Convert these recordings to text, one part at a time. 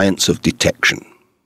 science of detection.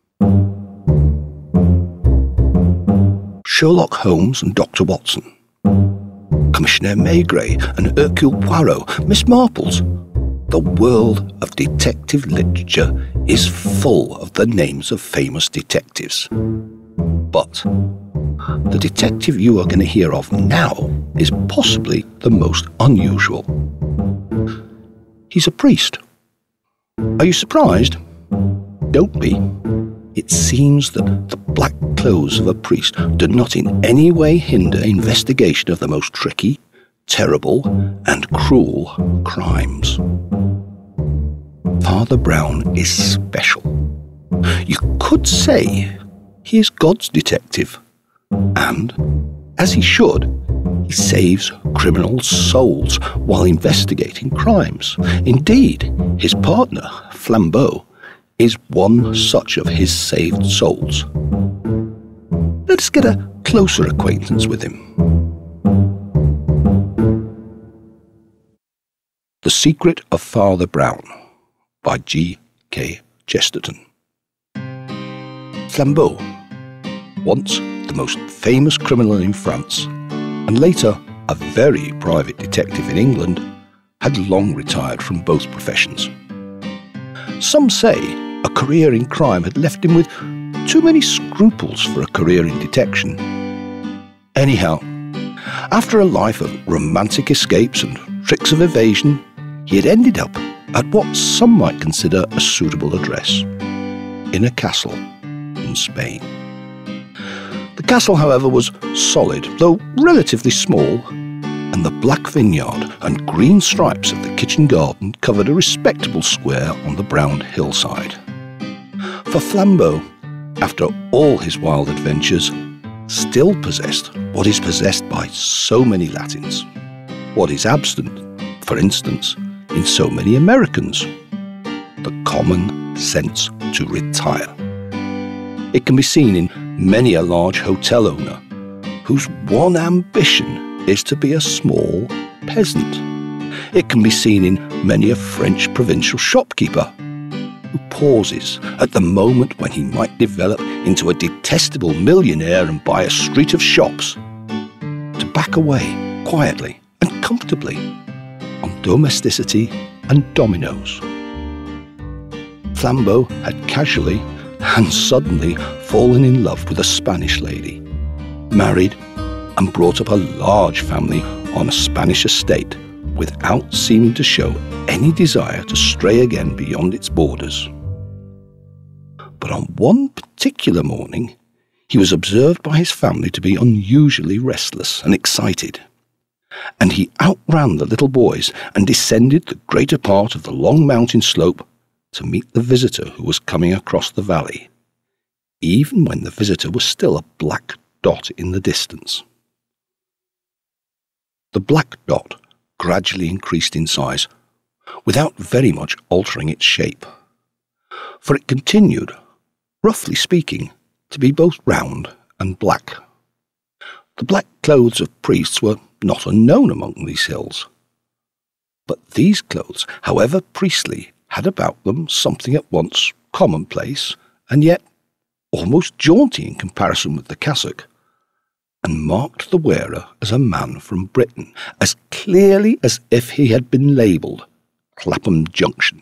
Sherlock Holmes and Dr. Watson, Commissioner Maigret and Hercule Poirot, Miss Marples. The world of detective literature is full of the names of famous detectives. But the detective you are going to hear of now is possibly the most unusual. He's a priest. Are you surprised? Don't be. It seems that the black clothes of a priest do not in any way hinder investigation of the most tricky, terrible, and cruel crimes. Father Brown is special. You could say he is God's detective. And, as he should, he saves criminal souls while investigating crimes. Indeed, his partner, Flambeau, is one such of his saved souls. Let us get a closer acquaintance with him. The Secret of Father Brown by G.K. Chesterton. Flambeau, once the most famous criminal in France, and later a very private detective in England, had long retired from both professions. Some say a career in crime had left him with too many scruples for a career in detection. Anyhow, after a life of romantic escapes and tricks of evasion, he had ended up at what some might consider a suitable address, in a castle in Spain. The castle, however, was solid, though relatively small, and the black vineyard and green stripes of the kitchen garden covered a respectable square on the brown hillside. For Flambeau, after all his wild adventures, still possessed what is possessed by so many Latins, what is absent, for instance, in so many Americans: the common sense to retire. It can be seen in many a large hotel owner whose one ambition is to be a small peasant. It can be seen in many a French provincial shopkeeper who pauses at the moment when he might develop into a detestable millionaire and buy a street of shops, to back away quietly and comfortably on domesticity and dominoes. Flambeau had casually and suddenly fallen in love with a Spanish lady, married and brought up a large family on a Spanish estate without seeming to show any desire to stray again beyond its borders. But on one particular morning, he was observed by his family to be unusually restless and excited, and he outran the little boys and descended the greater part of the long mountain slope to meet the visitor who was coming across the valley, even when the visitor was still a black dot in the distance. The black dot gradually increased in size, without very much altering its shape, for it continued, roughly speaking, to be both round and black. The black clothes of priests were not unknown among these hills, but these clothes, however priestly, had about them something at once commonplace and yet almost jaunty in comparison with the cassock, and marked the wearer as a man from Britain, as clearly as if he had been labelled Clapham Junction.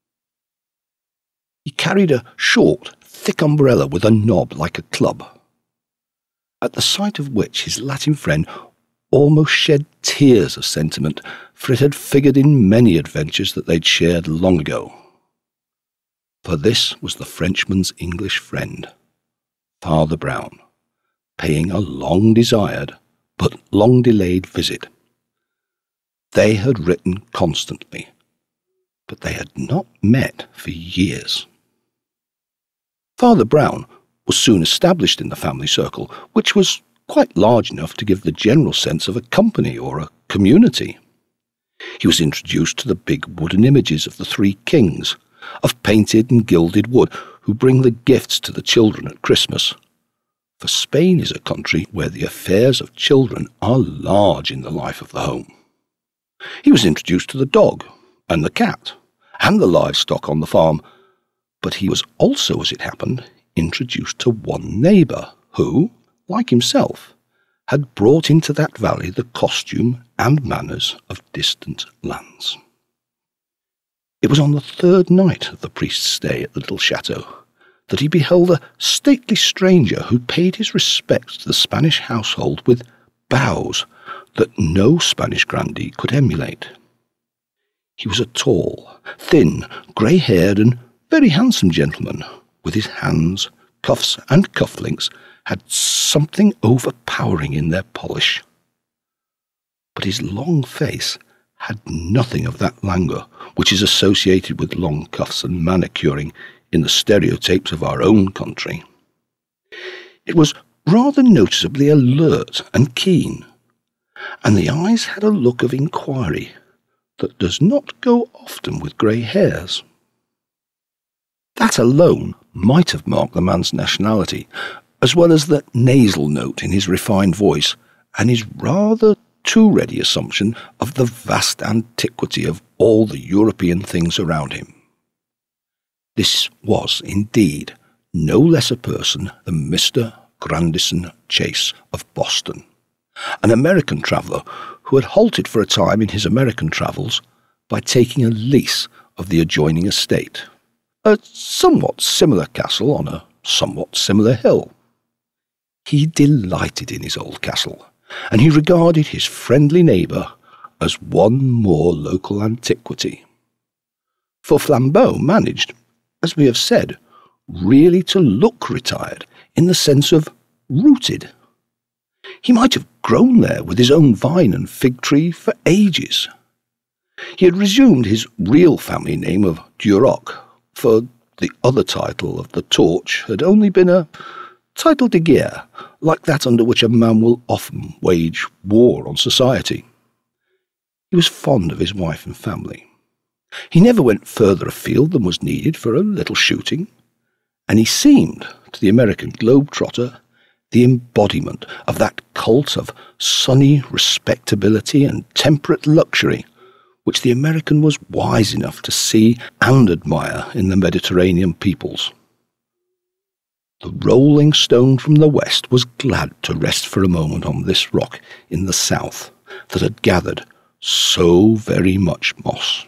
He carried a short, thick umbrella with a knob like a club, at the sight of which his Latin friend almost shed tears of sentiment, for it had figured in many adventures that they'd shared long ago. For this was the Frenchman's English friend, Father Brown, paying a long-desired but long-delayed visit. They had written constantly, but they had not met for years. Father Brown was soon established in the family circle, which was quite large enough to give the general sense of a company or a community. He was introduced to the big wooden images of the three kings, of painted and gilded wood, who bring the gifts to the children at Christmas. For Spain is a country where the affairs of children are large in the life of the home. He was introduced to the dog and the cat and the livestock on the farm, But he was also, as it happened, introduced to one neighbour who, like himself, had brought into that valley the costume and manners of distant lands. It was on the third night of the priest's stay at the little chateau that he beheld a stately stranger who paid his respects to the Spanish household with bows that no Spanish grandee could emulate. He was a tall, thin, grey-haired and very handsome gentleman, with his hands, cuffs and cufflinks had something overpowering in their polish. But his long face had nothing of that languor which is associated with long cuffs and manicuring in the stereotypes of our own country. It was rather noticeably alert and keen, and the eyes had a look of inquiry that does not go often with grey hairs. That alone might have marked the man's nationality, as well as the nasal note in his refined voice and his rather too ready assumption of the vast antiquity of all the European things around him. This was, indeed, no less a person than Mr. Grandison Chase of Boston, an American traveller who had halted for a time in his American travels by taking a lease of the adjoining estate, a somewhat similar castle on a somewhat similar hill. He delighted in his old castle, and he regarded his friendly neighbour as one more local antiquity. For Flambeau managed, as we have said, really to look retired in the sense of rooted. He might have grown there with his own vine and fig tree for ages. He had resumed his real family name of Duroc, for the other title of the Torch had only been a title de guerre, like that under which a man will often wage war on society. He was fond of his wife and family. He never went further afield than was needed for a little shooting, and he seemed, to the American globetrotter, the embodiment of that cult of sunny respectability and temperate luxury which the American was wise enough to see and admire in the Mediterranean peoples. The rolling stone from the west was glad to rest for a moment on this rock in the south that had gathered so very much moss.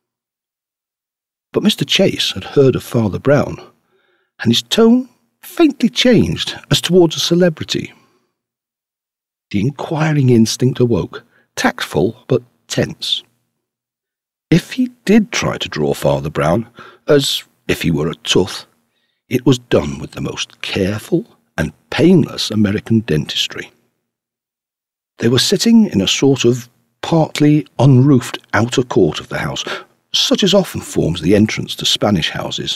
But Mr. Chase had heard of Father Brown, and his tone faintly changed as towards a celebrity. The inquiring instinct awoke, tactful but tense. If he did try to draw Father Brown, as if he were a tooth, it was done with the most careful and painless American dentistry. They were sitting in a sort of partly unroofed outer court of the house, such as often forms the entrance to Spanish houses.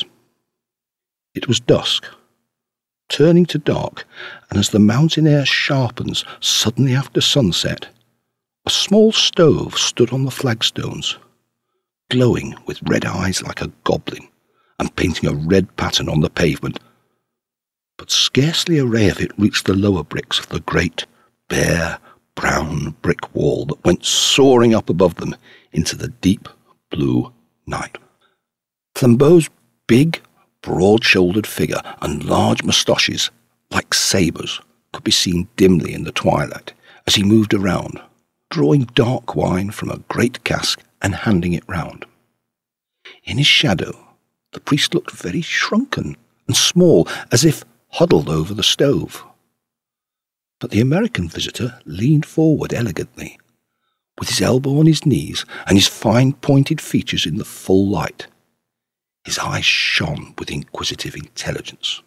It was dusk, turning to dark, and as the mountain air sharpens suddenly after sunset, a small stove stood on the flagstones, glowing with red eyes like a goblin, and painting a red pattern on the pavement. But scarcely a ray of it reached the lower bricks of the great, bare, brown brick wall that went soaring up above them into the deep blue night. Flambeau's big, broad-shouldered figure and large moustaches, like sabres, could be seen dimly in the twilight as he moved around, drawing dark wine from a great cask and handing it round. In his shadow, the priest looked very shrunken and small, as if huddled over the stove. But the American visitor leaned forward elegantly, with his elbow on his knees and his fine pointed features in the full light. His eyes shone with inquisitive intelligence.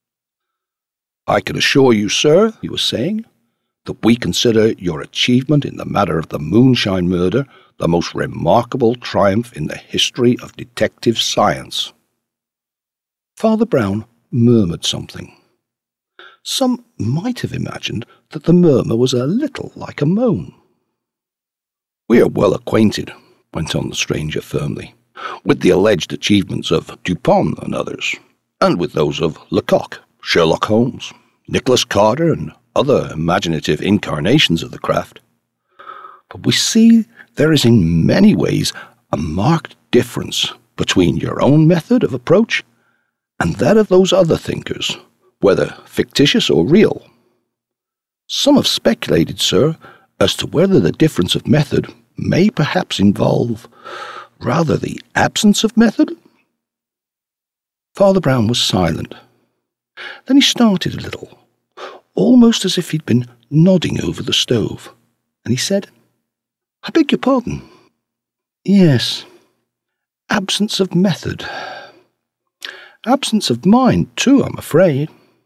"I can assure you, sir," he was saying, "that we consider your achievement in the matter of the moonshine murder the most remarkable triumph in the history of detective science." Father Brown murmured something. Some might have imagined that the murmur was a little like a moan. "We are well acquainted," went on the stranger firmly, "with the alleged achievements of Dupin and others, and with those of Lecoq, Sherlock Holmes, Nicholas Carter, and other imaginative incarnations of the craft. But we see there is in many ways a marked difference between your own method of approach and that of those other thinkers, whether fictitious or real. Some have speculated, sir, as to whether the difference of method may perhaps involve rather the absence of method. Father Brown was silent. Then he started a little, almost as if he'd been nodding over the stove, and he said, "I beg your pardon. Yes, absence of method. Absence of mind, too, I'm afraid."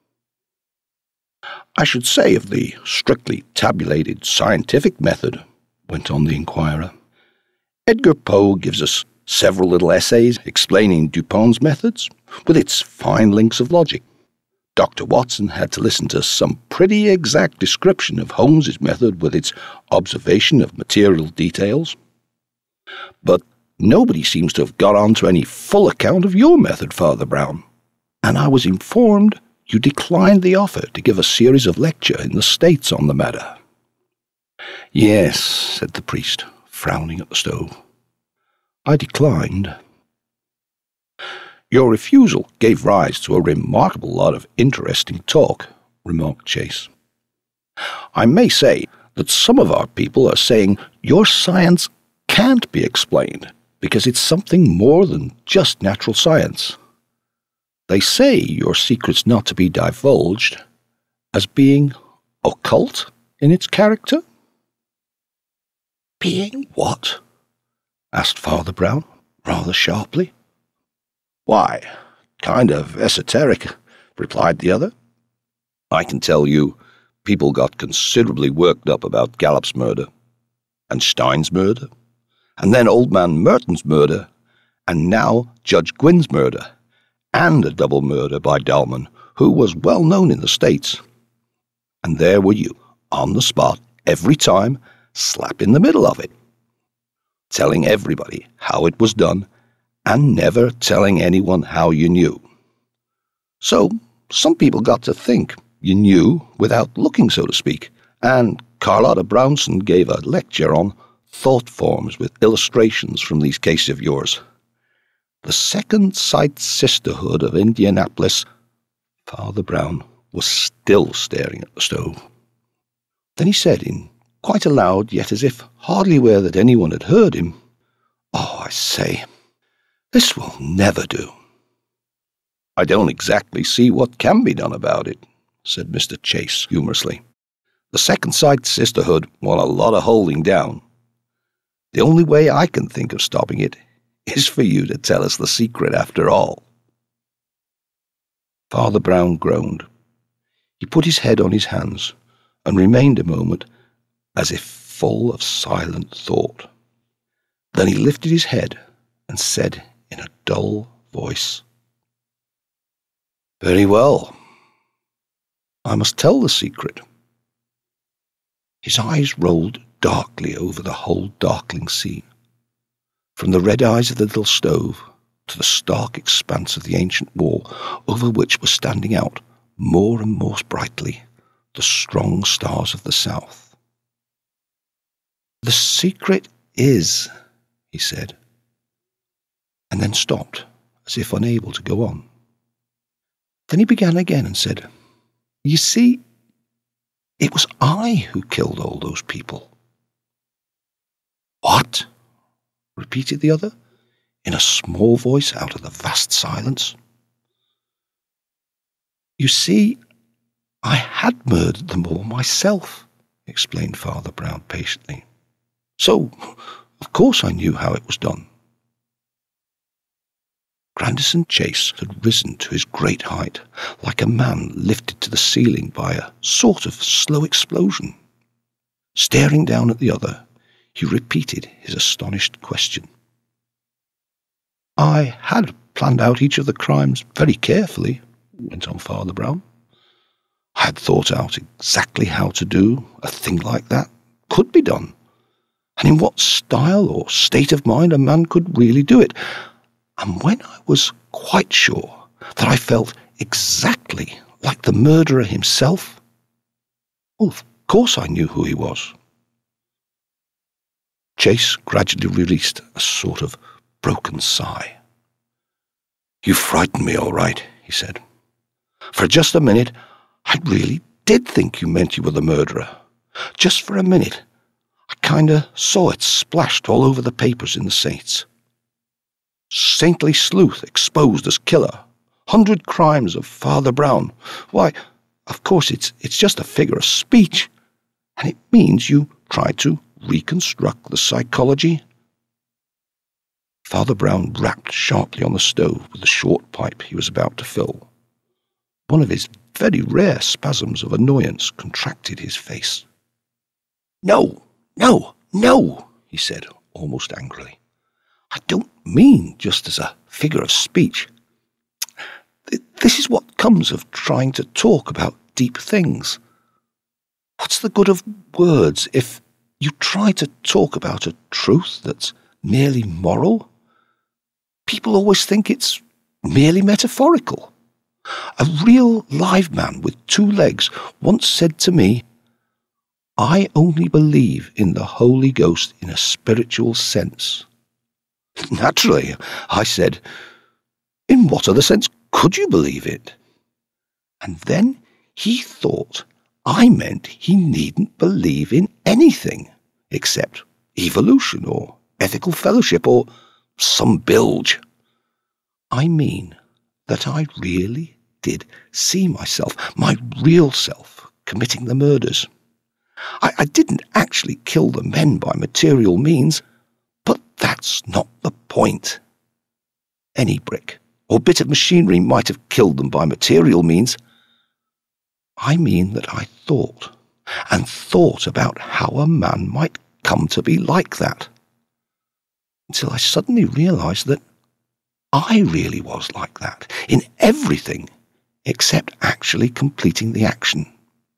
"I should say of the strictly tabulated scientific method," went on the inquirer. "Edgar Poe gives us several little essays explaining Dupin's methods, with its fine links of logic. Dr. Watson had to listen to some pretty exact description of Holmes's method with its observation of material details. But nobody seems to have got on to any full account of your method, Father Brown, and I was informed you declined the offer to give a series of lecture in the States on the matter." "Yes," said the priest, frowning at the stove. "I declined." "Your refusal gave rise to a remarkable lot of interesting talk," remarked Chase. "I may say that some of our people are saying your science can't be explained because it's something more than just natural science. They say your secret's not to be divulged as being occult in its character." "Being what?" asked Father Brown, rather sharply. "Why, kind of esoteric," replied the other. "I can tell you, people got considerably worked up about Gallup's murder, and Stein's murder, and then old man Merton's murder, and now Judge Gwyn's murder, and a double murder by Dalman, who was well known in the States. And there were you, on the spot, every time, slap in the middle of it, telling everybody how it was done, and never telling anyone how you knew. So some people got to think you knew without looking, so to speak, and Carlotta Brownson gave a lecture on thought forms with illustrations from these cases of yours. The Second Sight Sisterhood of Indianapolis." Father Brown was still staring at the stove. Then he said, in quite a loud, yet as if hardly aware that anyone had heard him, "Oh, I say, this will never do." "I don't exactly see what can be done about it," said Mr. Chase humorously. "The Second Sight Sisterhood want a lot of holding down. The only way I can think of stopping it is for you to tell us the secret after all." Father Brown groaned. He put his head on his hands and remained a moment as if full of silent thought. Then he lifted his head and said in a dull voice, "Very well. I must tell the secret." His eyes rolled darkly over the whole darkling scene, from the red eyes of the little stove to the stark expanse of the ancient wall over which were standing out more and more brightly the strong stars of the south. "The secret is," he said, and then stopped, as if unable to go on. Then he began again and said, "You see, it was I who killed all those people." "What?" repeated the other, in a small voice out of the vast silence. "You see, I had murdered them all myself," explained Father Brown patiently. "So, of course I knew how it was done." Grandison Chase had risen to his great height, like a man lifted to the ceiling by a sort of slow explosion. Staring down at the other, he repeated his astonished question. "I had planned out each of the crimes very carefully," went on Father Brown. "I had thought out exactly how to do a thing like that could be done, and in what style or state of mind a man could really do it. And when I was quite sure that I felt exactly like the murderer himself, well, of course I knew who he was." Chase gradually released a sort of broken sigh. "You frightened me, all right," he said. For just a minute, I really did think you meant you were the murderer. Just for a minute, I kinda saw it splashed all over the papers in the States. Saintly sleuth exposed as killer. 100 crimes of Father Brown. Why, of course it's just a figure of speech. And it means you try to reconstruct the psychology. Father Brown rapped sharply on the stove with the short pipe he was about to fill. One of his very rare spasms of annoyance contracted his face. No, he said, almost angrily. I don't mean just as a figure of speech. This is what comes of trying to talk about deep things. What's the good of words if you try to talk about a truth that's merely moral? People always think it's merely metaphorical. A real live man with 2 legs once said to me, I only believe in the Holy Ghost in a spiritual sense. Naturally, I said, in what other sense could you believe it? And then he thought I meant he needn't believe in anything except evolution or ethical fellowship or some bilge. I mean that I really did see myself, my real self, committing the murders. I didn't actually kill the men by material means, but that's not the point. Any brick or bit of machinery might have killed them by material means. I mean that I thought about how a man might come to be like that, until I suddenly realized that I really was like that, in everything except actually completing the action.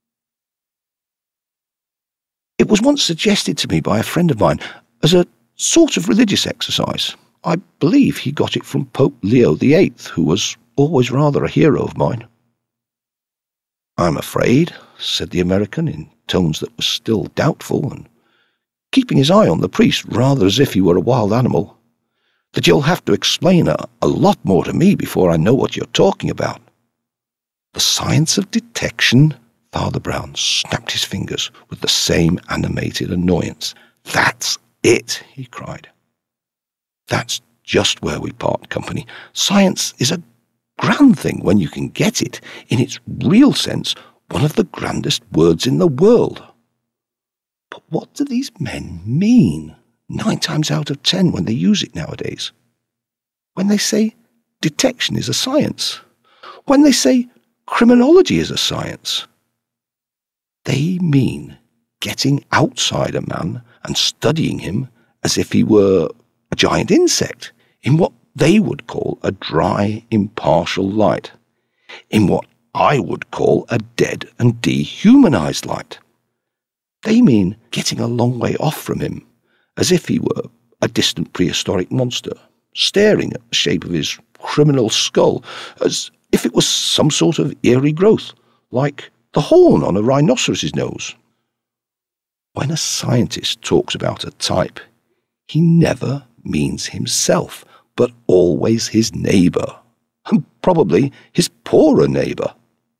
It was once suggested to me by a friend of mine as a sort of religious exercise. I believe he got it from Pope Leo VIII, who was always rather a hero of mine. I'm afraid, said the American in tones that were still doubtful, and keeping his eye on the priest rather as if he were a wild animal, that you'll have to explain a lot more to me before I know what you're talking about. The science of detection? Father Brown snapped his fingers with the same animated annoyance. That's it, he cried. That's just where we part company. Science is a grand thing when you can get it, in its real sense, one of the grandest words in the world. But what do these men mean, 9 times out of 10 when they use it nowadays? When they say detection is a science, when they say criminology is a science, they mean getting outside a man and studying him as if he were a giant insect, in what they would call a dry, impartial light, in what I would call a dead and dehumanized light. They mean getting a long way off from him, as if he were a distant prehistoric monster, staring at the shape of his criminal skull, as if it was some sort of eerie growth, like the horn on a rhinoceros's nose. When a scientist talks about a type, he never means himself, but always his neighbour, and probably his poorer neighbour.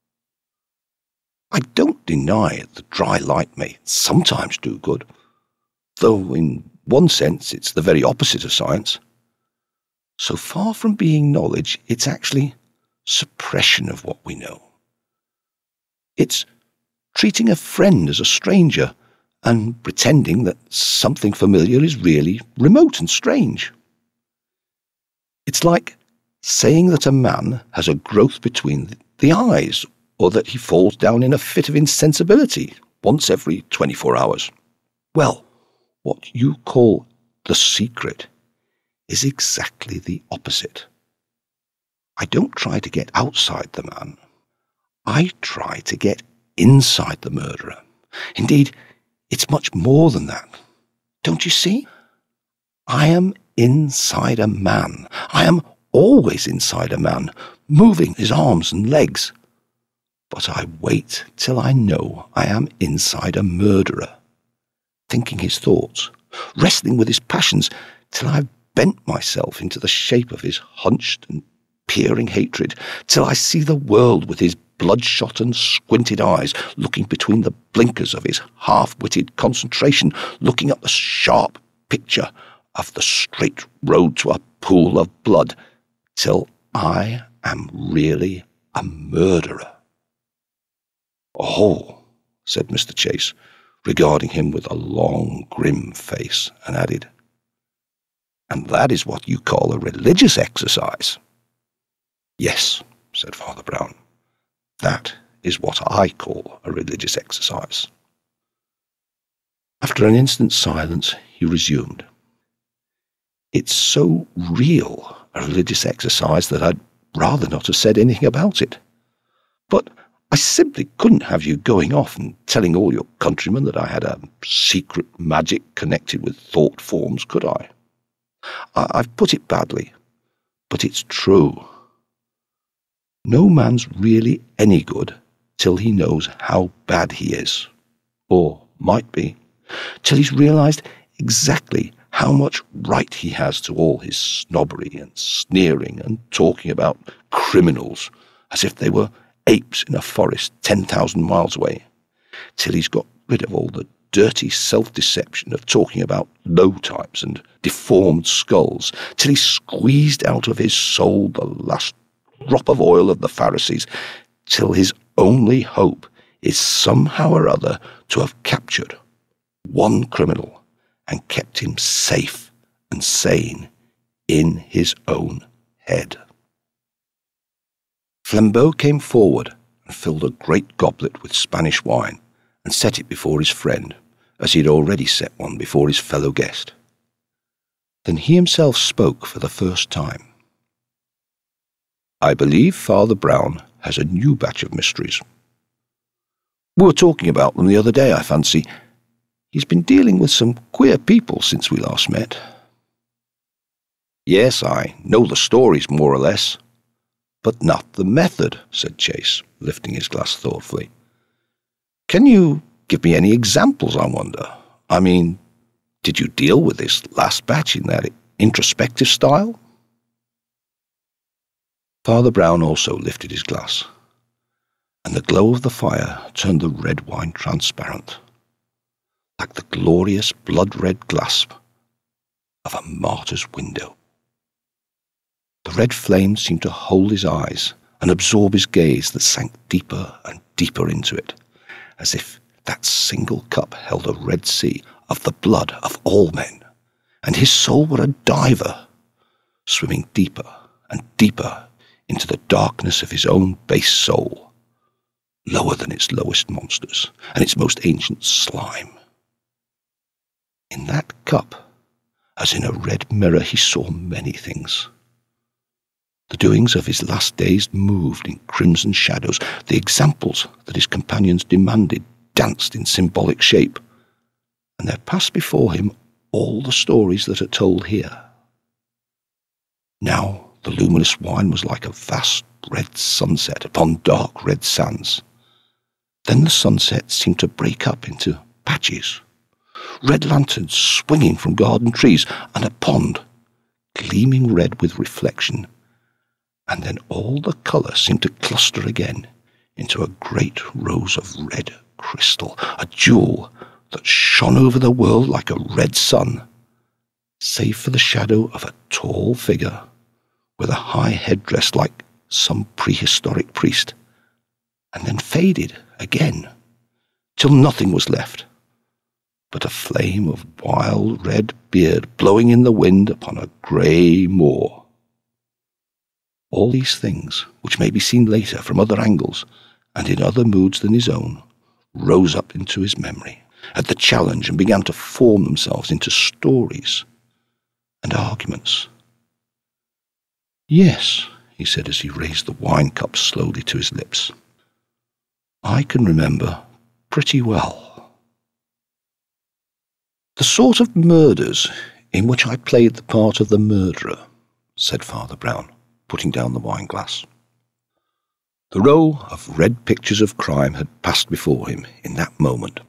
I don't deny the dry light may sometimes do good, though in one sense it's the very opposite of science. So far from being knowledge, it's actually suppression of what we know. It's treating a friend as a stranger and pretending that something familiar is really remote and strange. It's like saying that a man has a growth between the eyes, or that he falls down in a fit of insensibility once every 24 hours. Well, what you call the secret is exactly the opposite. I don't try to get outside the man. I try to get inside the murderer. Indeed, it's much more than that. Don't you see? I am inside a man. I am always inside a man, moving his arms and legs. But I wait till I know I am inside a murderer, thinking his thoughts, wrestling with his passions, till I've bent myself into the shape of his hunched and peering hatred, till I see the world with his bloodshot and squinted eyes, looking between the blinkers of his half-witted concentration, looking at the sharp picture of the straight road to a pool of blood, till I am really a murderer." "Oh," said Mr. Chase, regarding him with a long, grim face, and added, "And that is what you call a religious exercise?" "Yes," said Father Brown, "that is what I call a religious exercise." After an instant's silence, he resumed, "It's so real a religious exercise that I'd rather not have said anything about it. But I simply couldn't have you going off and telling all your countrymen that I had a secret magic connected with thought forms, could I? I've put it badly, but it's true. No man's really any good till he knows how bad he is, or might be, till he's realized exactly how much right he has to all his snobbery and sneering and talking about criminals as if they were apes in a forest 10,000 miles away, till he's got rid of all the dirty self-deception of talking about low types and deformed skulls, till he's squeezed out of his soul the last drop of oil of the Pharisees, till his only hope is somehow or other to have captured one criminal and kept him safe and sane in his own head." Flambeau came forward and filled a great goblet with Spanish wine and set it before his friend, as he had already set one before his fellow guest. Then he himself spoke for the first time. "I believe Father Brown has a new batch of mysteries. We were talking about them the other day, I fancy. He's been dealing with some queer people since we last met." "Yes, I know the stories more or less, but not the method," said Chase, lifting his glass thoughtfully. "Can you give me any examples, I wonder? I mean, did you deal with this last batch in that introspective style?" Father Brown also lifted his glass, and the glow of the fire turned the red wine transparent, like the glorious blood-red glass of a martyr's window. The red flame seemed to hold his eyes and absorb his gaze that sank deeper and deeper into it, as if that single cup held a red sea of the blood of all men, and his soul were a diver, swimming deeper and deeper into the darkness of his own base soul, lower than its lowest monsters and its most ancient slime. In that cup, as in a red mirror, he saw many things. The doings of his last days moved in crimson shadows. The examples that his companions demanded danced in symbolic shape, and there passed before him all the stories that are told here. Now the luminous wine was like a vast red sunset upon dark red sands. Then the sunset seemed to break up into patches, red lanterns swinging from garden trees, and a pond, gleaming red with reflection, and then all the colour seemed to cluster again into a great rose of red crystal, a jewel that shone over the world like a red sun, save for the shadow of a tall figure with a high headdress like some prehistoric priest, and then faded again, till nothing was left but a flame of wild red beard blowing in the wind upon a grey moor. All these things, which may be seen later from other angles and in other moods than his own, rose up into his memory at the challenge and began to form themselves into stories and arguments. "Yes," he said as he raised the wine cup slowly to his lips, "I can remember pretty well. The sort of murders in which I played the part of the murderer," said Father Brown, putting down the wine-glass. The row of red pictures of crime had passed before him in that moment.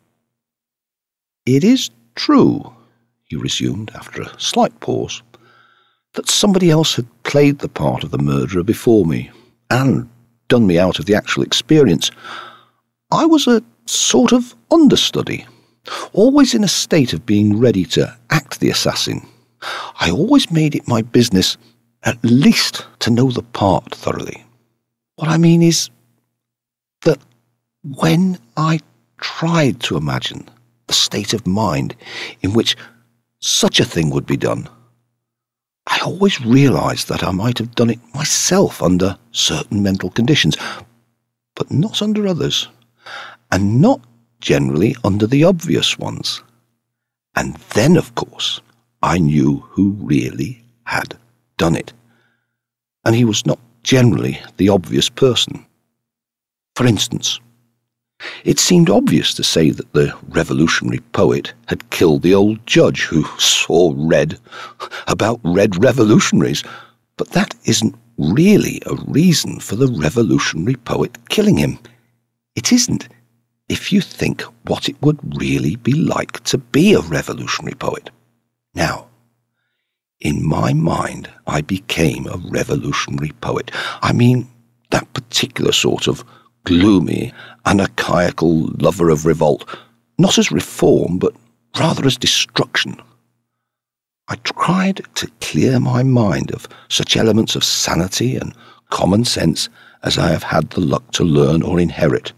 "It is true," he resumed after a slight pause, that somebody else had played the part of the murderer before me and done me out of the actual experience. I was a sort of understudy, always in a state of being ready to act the assassin. I always made it my business at least to know the part thoroughly. What I mean is that when I tried to imagine the state of mind in which such a thing would be done, I always realised that I might have done it myself under certain mental conditions, but not under others, and not generally under the obvious ones. And then, of course, I knew who really had done it, and he was not generally the obvious person. For instance, it seemed obvious to say that the revolutionary poet had killed the old judge who saw red about red revolutionaries, but that isn't really a reason for the revolutionary poet killing him. It isn't, if you think what it would really be like to be a revolutionary poet. Now, in my mind, I became a revolutionary poet. I mean, that particular sort of gloomy, anarchical lover of revolt, not as reform, but rather as destruction. I tried to clear my mind of such elements of sanity and common sense as I have had the luck to learn or inherit.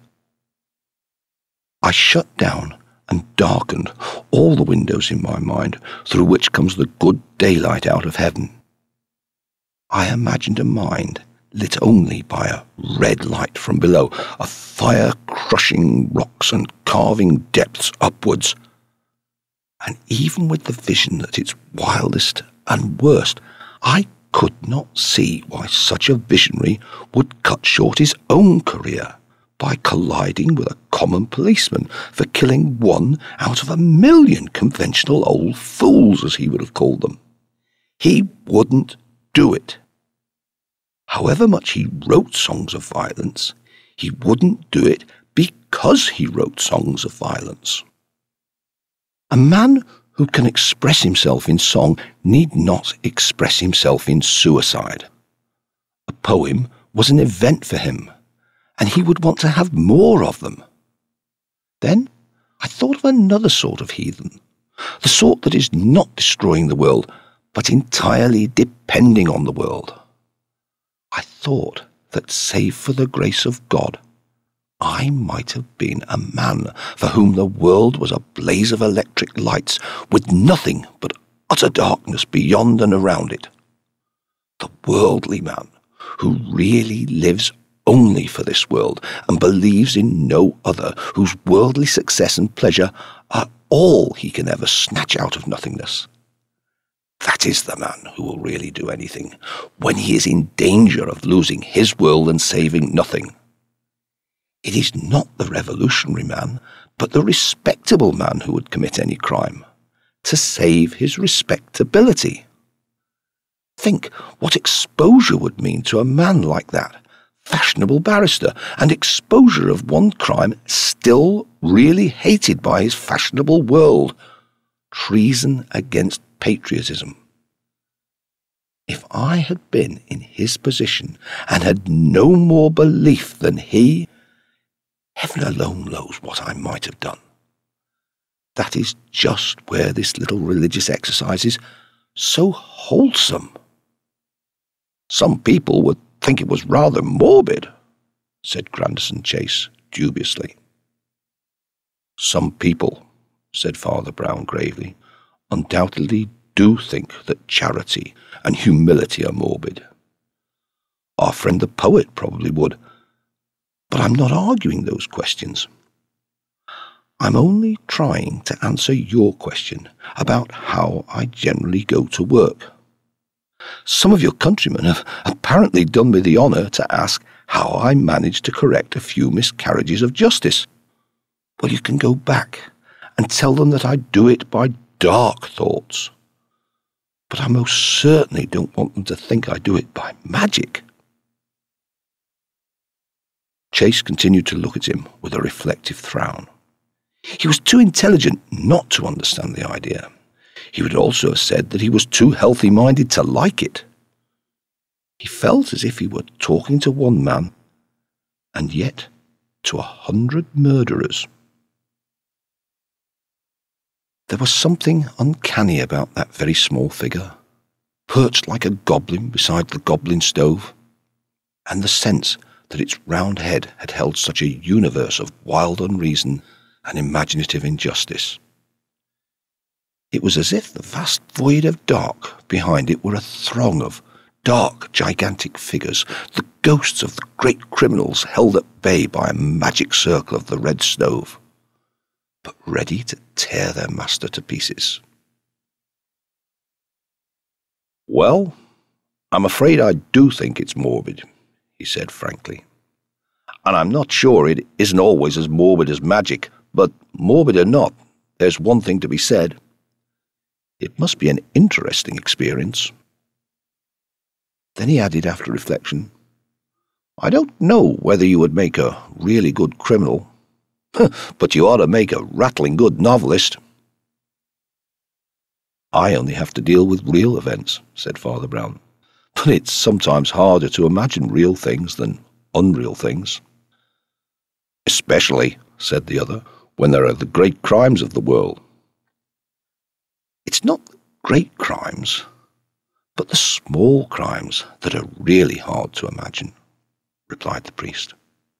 I shut down and darkened all the windows in my mind through which comes the good daylight out of heaven. I imagined a mind lit only by a red light from below, a fire crushing rocks and carving depths upwards. And even with the vision at its wildest and worst, I could not see why such a visionary would cut short his own career by colliding with a common policeman for killing one out of 1,000,000 conventional old fools, as he would have called them. He wouldn't do it. However much he wrote songs of violence, he wouldn't do it because he wrote songs of violence. A man who can express himself in song need not express himself in suicide. A poem was an event for him, and he would want to have more of them. Then I thought of another sort of heathen, the sort that is not destroying the world, but entirely depending on the world. I thought that, save for the grace of God, I might have been a man for whom the world was a blaze of electric lights, with nothing but utter darkness beyond and around it. The worldly man, who really lives only for this world and believes in no other, whose worldly success and pleasure are all he can ever snatch out of nothingness. That is the man who will really do anything when he is in danger of losing his world and saving nothing. It is not the revolutionary man, but the respectable man who would commit any crime, to save his respectability. Think what exposure would mean to a man like that, fashionable barrister, and exposure of one crime still really hated by his fashionable world: treason against patriotism. If I had been in his position and had no more belief than he, heaven alone knows what I might have done. That is just where this little religious exercise is so wholesome. Some people would think it was rather morbid, said Grandison Chase dubiously. Some people, said Father Brown gravely, undoubtedly do think that charity and humility are morbid. Our friend the poet probably would, but I'm not arguing those questions. I'm only trying to answer your question about how I generally go to work. Some of your countrymen have apparently done me the honour to ask how I managed to correct a few miscarriages of justice. Well, you can go back and tell them that I do it by dark thoughts. But I most certainly don't want them to think I do it by magic. Chase continued to look at him with a reflective frown. He was too intelligent not to understand the idea. He would also have said that he was too healthy-minded to like it. He felt as if he were talking to one man, and yet to 100 murderers. There was something uncanny about that very small figure, perched like a goblin beside the goblin stove, and the sense that its round head had held such a universe of wild unreason and imaginative injustice. It was as if the vast void of dark behind it were a throng of dark, gigantic figures, the ghosts of the great criminals held at bay by a magic circle of the red stove, but ready to tear their master to pieces. "Well, I'm afraid I do think it's morbid," he said frankly. "And I'm not sure it isn't always as morbid as magic, but morbid or not, there's one thing to be said. It must be an interesting experience." Then he added after reflection, "I don't know whether you would make a really good criminal, but you ought to make a rattling good novelist." "I only have to deal with real events," said Father Brown, "but it's sometimes harder to imagine real things than unreal things." "Especially," said the other, "when there are the great crimes of the world." "It's not great crimes, but the small crimes that are really hard to imagine," replied the priest.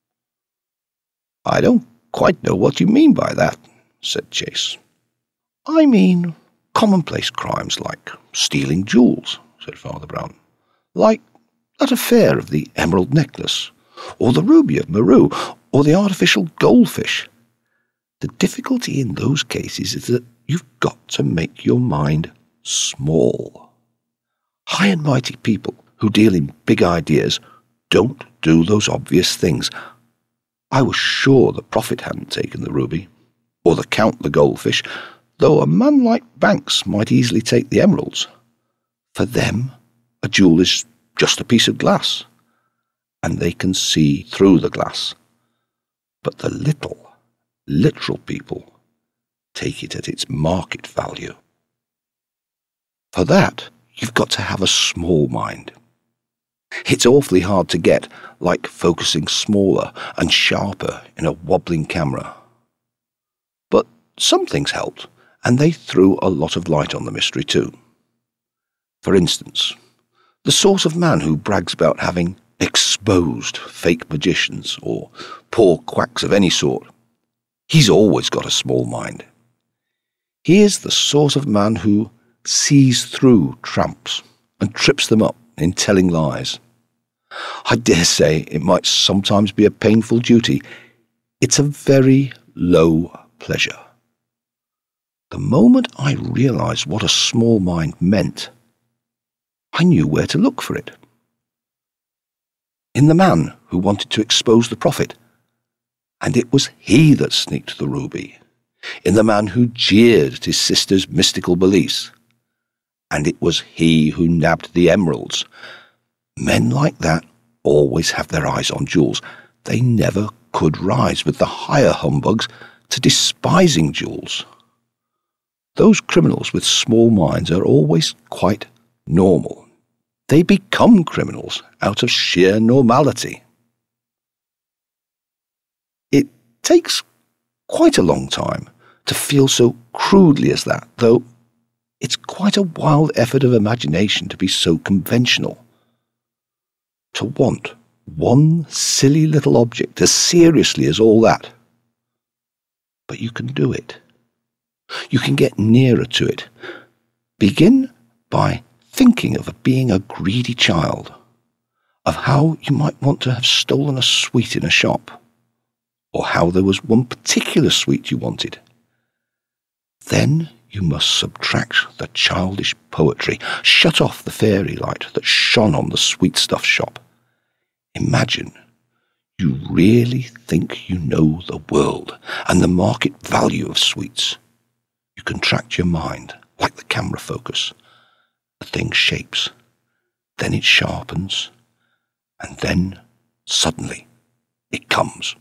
"I don't quite know what you mean by that," said Chase. "I mean commonplace crimes like stealing jewels," said Father Brown. "Like that affair of the emerald necklace, or the ruby of Meru, or the artificial goldfish. The difficulty in those cases is that you've got to make your mind small. High and mighty people who deal in big ideas don't do those obvious things. I was sure the prophet hadn't taken the ruby, or the count the goldfish, though a man like Banks might easily take the emeralds. For them, a jewel is just a piece of glass, and they can see through the glass. But the literal people take it at its market value. For that, you've got to have a small mind. It's awfully hard to get, like focusing smaller and sharper in a wobbling camera. But some things helped, and they threw a lot of light on the mystery too. For instance, the sort of man who brags about having exposed fake magicians or poor quacks of any sort, he's always got a small mind. He is the sort of man who sees through tramps and trips them up in telling lies. I dare say it might sometimes be a painful duty. It's a very low pleasure. The moment I realized what a small mind meant, I knew where to look for it. In the man who wanted to expose the prophet, and it was he that sneaked the ruby. In the man who jeered at his sister's mystical beliefs, and it was he who nabbed the emeralds. Men like that always have their eyes on jewels. They never could rise with the higher humbugs to despising jewels. Those criminals with small minds are always quite normal. They become criminals out of sheer normality. It takes quite a long time to feel so crudely as that, though it's quite a wild effort of imagination to be so conventional. To want one silly little object as seriously as all that. But you can do it. You can get nearer to it. Begin by thinking of being a greedy child, of how you might want to have stolen a sweet in a shop, or how there was one particular sweet you wanted. Then you must subtract the childish poetry, shut off the fairy light that shone on the sweetstuff shop. Imagine you really think you know the world and the market value of sweets. You contract your mind like the camera focus. The thing shapes, then it sharpens, and then, suddenly, it comes.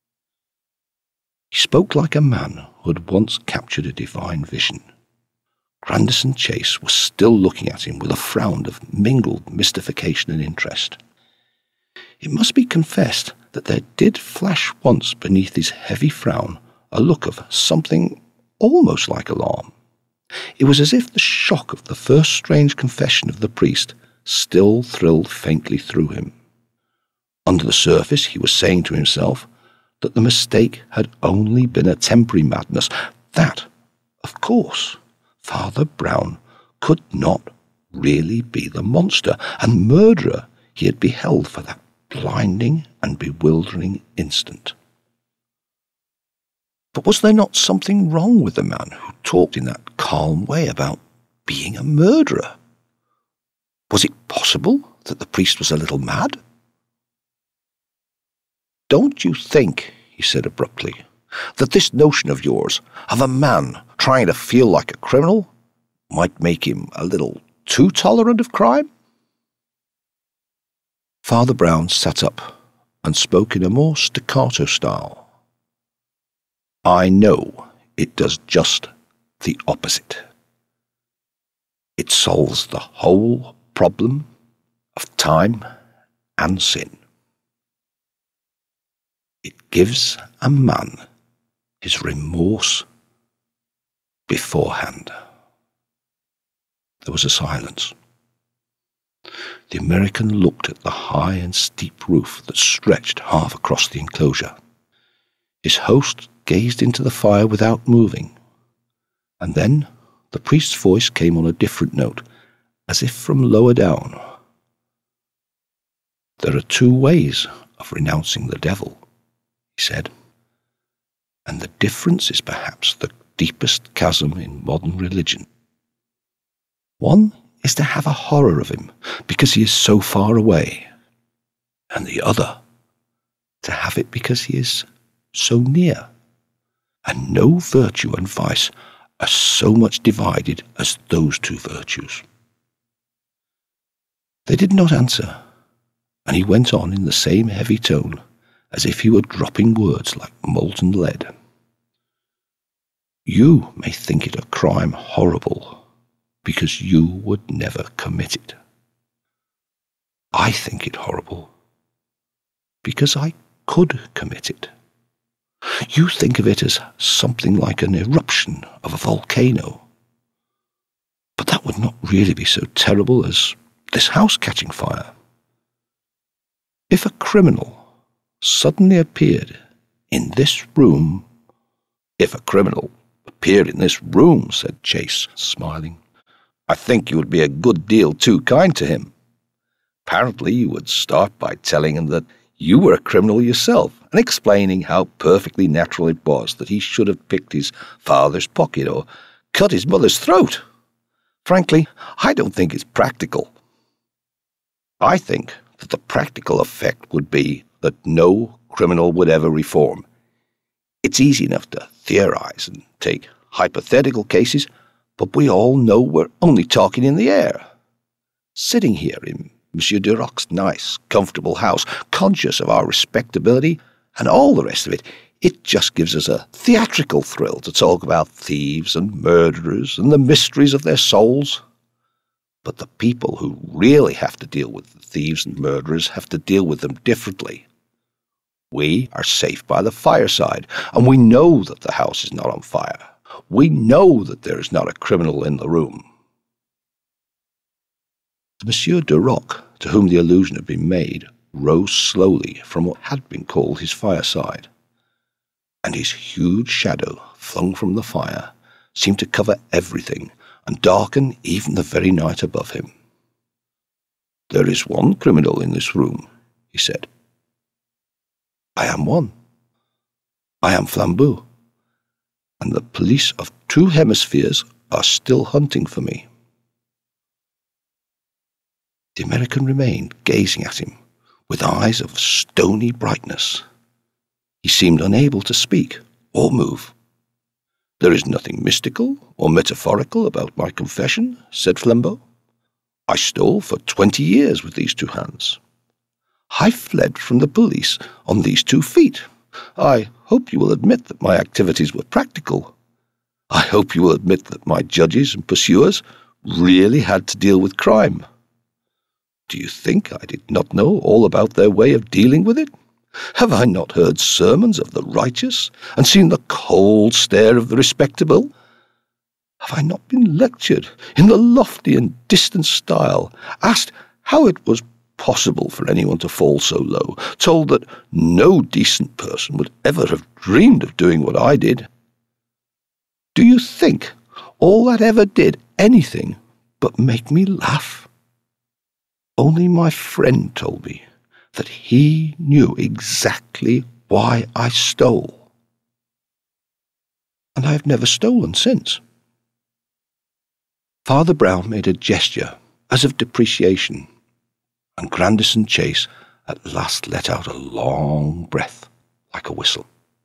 He spoke like a man who had once captured a divine vision. Grandison Chase was still looking at him with a frown of mingled mystification and interest. It must be confessed that there did flash once beneath his heavy frown a look of something almost like alarm. It was as if the shock of the first strange confession of the priest still thrilled faintly through him. Under the surface he was saying to himself that the mistake had only been a temporary madness, that, of course, Father Brown could not really be the monster and murderer he had beheld for that blinding and bewildering instant. But was there not something wrong with the man who talked in that calm way about being a murderer? Was it possible that the priest was a little mad? "Don't you think," he said abruptly, "that this notion of yours, of a man trying to feel like a criminal, might make him a little too tolerant of crime?" Father Brown sat up and spoke in a more staccato style. "I know it does just the opposite. It solves the whole problem of time and sin. It gives a man his remorse beforehand." There was a silence. The American looked at the high and steep roof that stretched half across the enclosure. His host gazed into the fire without moving, and then the priest's voice came on a different note, as if from lower down. "There are two ways of renouncing the devil," he said, "and the difference is perhaps the deepest chasm in modern religion. One is to have a horror of him because he is so far away, and the other to have it because he is so near, and no virtue and vice are so much divided as those two virtues." They did not answer, and he went on in the same heavy tone, as if he were dropping words like molten lead. "You may think it a crime horrible because you would never commit it. I think it horrible because I could commit it. You think of it as something like an eruption of a volcano. But that would not really be so terrible as this house catching fire. If a criminal suddenly appeared in this room—" "If a criminal appeared in this room," said Chase, smiling, "I think you would be a good deal too kind to him. Apparently you would start by telling him that you were a criminal yourself, and explaining how perfectly natural it was that he should have picked his father's pocket or cut his mother's throat. Frankly, I don't think it's practical. I think that the practical effect would be that no criminal would ever reform. It's easy enough to theorize and take hypothetical cases, but we all know we're only talking in the air. Sitting here in Monsieur Duroc's nice, comfortable house, conscious of our respectability and all the rest of it, it just gives us a theatrical thrill to talk about thieves and murderers and the mysteries of their souls. But the people who really have to deal with the thieves and murderers have to deal with them differently. We are safe by the fireside, and we know that the house is not on fire. We know that there is not a criminal in the room." Monsieur Duroc, to whom the allusion had been made, rose slowly from what had been called his fireside, and his huge shadow, flung from the fire, seemed to cover everything and darken even the very night above him. "There is one criminal in this room," he said. "I am one. I am Flambeau, and the police of 2 hemispheres are still hunting for me." The American remained gazing at him with eyes of stony brightness. He seemed unable to speak or move. "There is nothing mystical or metaphorical about my confession," said Flambeau. "I stole for 20 years with these 2 hands. I fled from the police on these 2 feet. I hope you will admit that my activities were practical. I hope you will admit that my judges and pursuers really had to deal with crime. Do you think I did not know all about their way of dealing with it? Have I not heard sermons of the righteous, and seen the cold stare of the respectable? Have I not been lectured in the lofty and distant style, asked how it was possible for anyone to fall so low, told that no decent person would ever have dreamed of doing what I did? Do you think all that ever did anything but make me laugh? Only my friend told me that he knew exactly why I stole. And I have never stolen since. Father Brown made a gesture as of depreciation, and Grandison Chase at last let out a long breath like a whistle.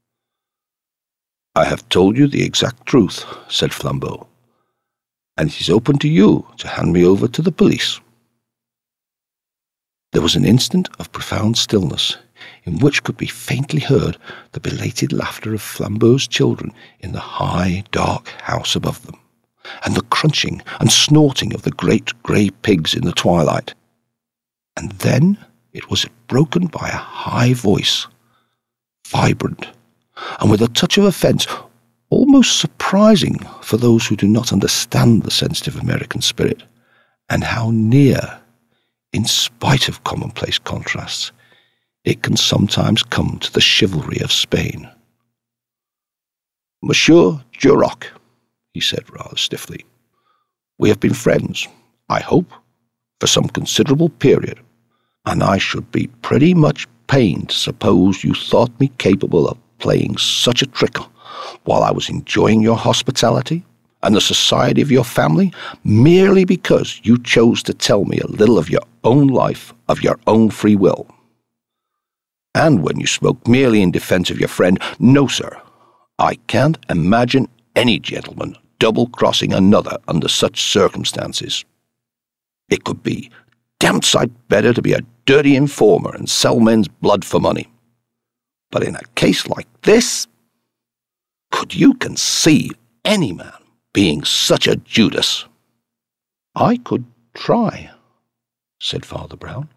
"I have told you the exact truth," said Flambeau, "and it is open to you to hand me over to the police." There was an instant of profound stillness, in which could be faintly heard the belated laughter of Flambeau's children in the high, dark house above them, and the crunching and snorting of the great grey pigs in the twilight. And then it was broken by a high voice, vibrant, and with a touch of offence, almost surprising for those who do not understand the sensitive American spirit, and how near, in spite of commonplace contrasts, it can sometimes come to the chivalry of Spain. "Monsieur Duroc," he said rather stiffly, "we have been friends, I hope, for some considerable period, and I should be pretty much pained to suppose you thought me capable of playing such a trick while I was enjoying your hospitality and the society of your family, merely because you chose to tell me a little of your own life of your own free will. And when you spoke merely in defence of your friend, no, sir, I can't imagine any gentleman double-crossing another under such circumstances. It could be damned sight better to be a dirty informer and sell men's blood for money. But in a case like this, could you conceive any man being such a Judas?" "I could try," said Father Brown.